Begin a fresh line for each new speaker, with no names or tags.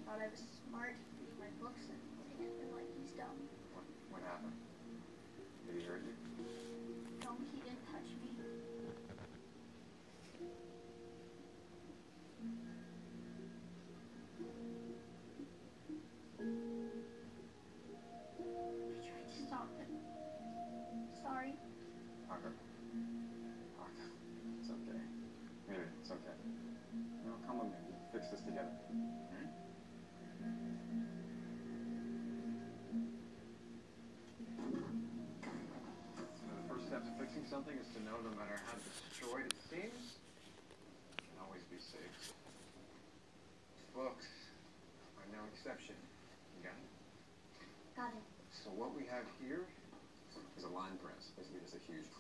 thought I was smart reading my books and looking at him like he's dumb.
What happened? Did he hurt you?
No, he didn't touch me. I tried to stop him. Sorry.
Parker. Parker. It's okay. Really, it's okay. You know, come with me. We'll fix this together. Hmm? The first step to fixing something is to know no matter how destroyed it seems, it can always be saved. Books are no exception. You got it?
Got it.
So what we have here is a line press. Basically, just a huge